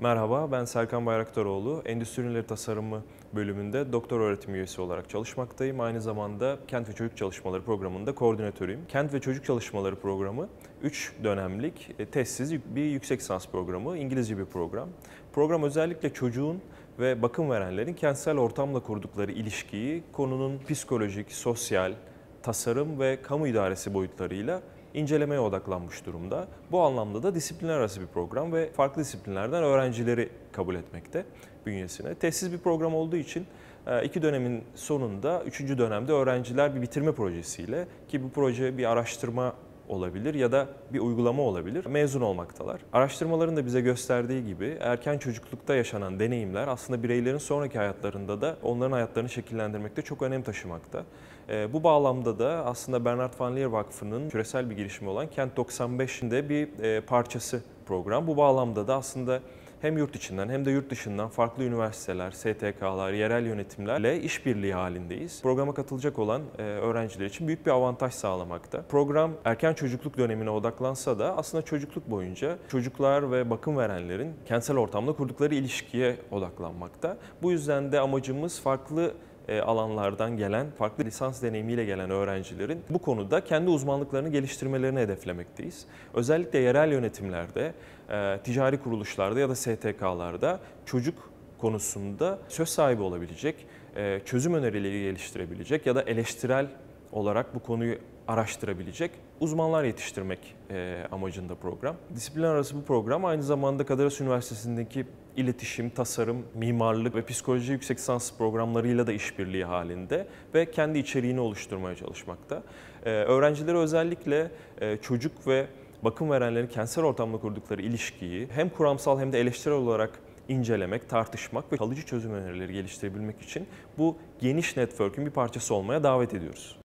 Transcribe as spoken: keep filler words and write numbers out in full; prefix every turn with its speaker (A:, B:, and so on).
A: Merhaba, ben Serkan Bayraktaroğlu. Endüstri Ürünleri Tasarımı bölümünde doktor öğretim üyesi olarak çalışmaktayım. Aynı zamanda Kent ve Çocuk Çalışmaları programında koordinatörüyüm. Kent ve Çocuk Çalışmaları programı üç dönemlik testsiz bir yüksek lisans programı, İngilizce bir program. Program özellikle çocuğun ve bakım verenlerin kentsel ortamla kurdukları ilişkiyi konunun psikolojik, sosyal, tasarım ve kamu idaresi boyutlarıyla incelemeye odaklanmış durumda. Bu anlamda da disiplinler arası bir program ve farklı disiplinlerden öğrencileri kabul etmekte bünyesine. Testsiz bir program olduğu için iki dönemin sonunda, üçüncü dönemde öğrenciler bir bitirme projesiyle, ki bu proje bir araştırma olabilir ya da bir uygulama olabilir, mezun olmaktalar. Araştırmaların da bize gösterdiği gibi erken çocuklukta yaşanan deneyimler aslında bireylerin sonraki hayatlarında da onların hayatlarını şekillendirmekte çok önem taşımakta. Bu bağlamda da aslında Bernard Van Leer Vakfı'nın küresel bir girişimi olan Kent doksan beş'in de bir parçası program. Bu bağlamda da aslında hem yurt içinden hem de yurt dışından farklı üniversiteler, S T K'lar, yerel yönetimlerle işbirliği halindeyiz. Programa katılacak olan öğrenciler için büyük bir avantaj sağlamakta. Program erken çocukluk dönemine odaklansa da aslında çocukluk boyunca çocuklar ve bakım verenlerin kentsel ortamda kurdukları ilişkiye odaklanmakta. Bu yüzden de amacımız farklı alanlardan gelen, farklı lisans deneyimiyle gelen öğrencilerin bu konuda kendi uzmanlıklarını geliştirmelerini hedeflemekteyiz. Özellikle yerel yönetimlerde, ticari kuruluşlarda ya da S T K'larda çocuk konusunda söz sahibi olabilecek, çözüm önerileri geliştirebilecek ya da eleştirel olarak bu konuyu araştırabilecek uzmanlar yetiştirmek amacında program. Disiplinler arası bu program aynı zamanda Kadir Has Üniversitesi'ndeki iletişim, tasarım, mimarlık ve psikoloji yüksek lisans programlarıyla da işbirliği halinde ve kendi içeriğini oluşturmaya çalışmakta. Öğrencilere özellikle çocuk ve bakım verenlerin kentsel ortamla kurdukları ilişkiyi hem kuramsal hem de eleştirel olarak incelemek, tartışmak ve kalıcı çözüm önerileri geliştirebilmek için bu geniş network'ün bir parçası olmaya davet ediyoruz.